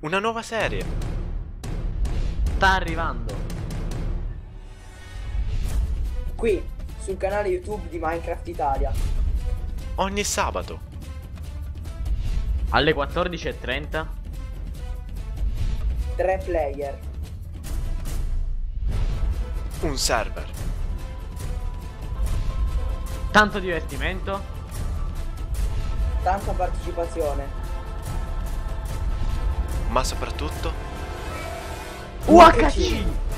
Una nuova serie. Sta arrivando. Qui, sul canale YouTube di Minecraft Italia. Ogni sabato. Alle 14:30. 3 player. Un server. Tanto divertimento. Tanta partecipazione. Ma soprattutto UHC!